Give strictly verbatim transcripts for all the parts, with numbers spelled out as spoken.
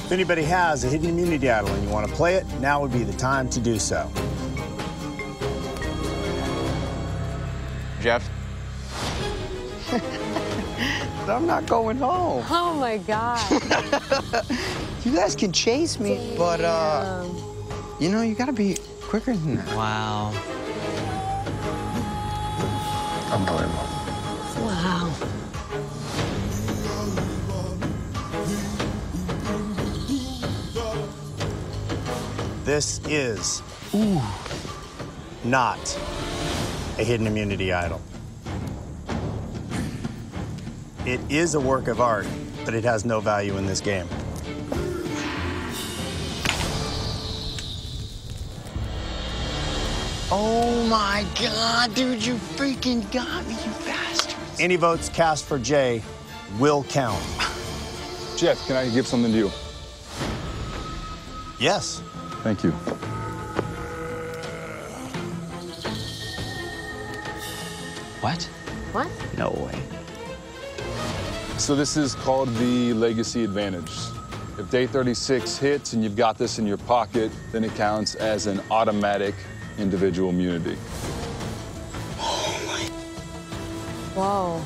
If anybody has a hidden immunity idol and you want to play it, now would be the time to do so. Jeff? I'm not going home. Oh, my God. You guys can chase me, Damn. but, uh, you know, you gotta be quicker than that. Wow. Unbelievable. Wow. This is Ooh. not a hidden immunity idol. It is a work of art, but it has no value in this game. Oh my God, dude, you freaking got me, you bastards. Any votes cast for Jay will count. Jeff, can I give something to you? Yes. Thank you. What? What? No way. So this is called the Legacy Advantage. If day thirty-six hits and you've got this in your pocket, then it counts as an automatic individual immunity. Oh my. Whoa.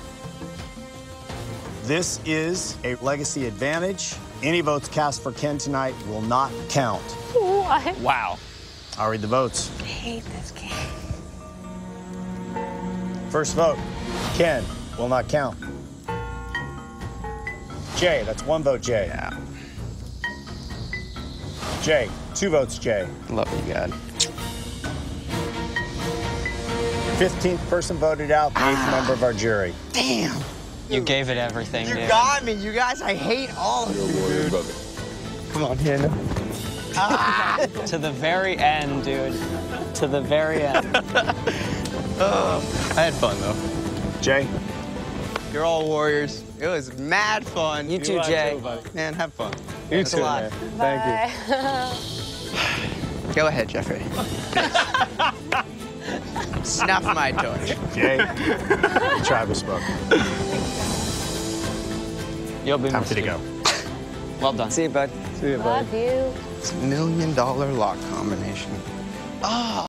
This is a Legacy Advantage. Any votes cast for Ken tonight will not count. What? Wow. I'll read the votes. I hate this game. First vote, Ken, will not count. Jay, that's one vote, Jay. Yeah. Jay, two votes, Jay. Love you, God. fifteenth person voted out, the eighth Ah. member of our jury. Damn. You gave it everything, You dude. got me, you guys. I hate all of You're a you, warrior, dude. brother. Come on, Hannah. Ah. To the very end, dude. To the very end. Oh, I had fun, though. Jay? You're all warriors. It was mad fun. You too, Jay. Man, have fun. You Thanks a too, lot. man. Bye. Thank you. Go ahead, Jeffrey. Snuff my torch. Jay? The tribe has spoken. You'll be Time missed, to dude. go. Well done. See you, bud. See you, bud. Love you. It's a million dollar lock combination. Oh.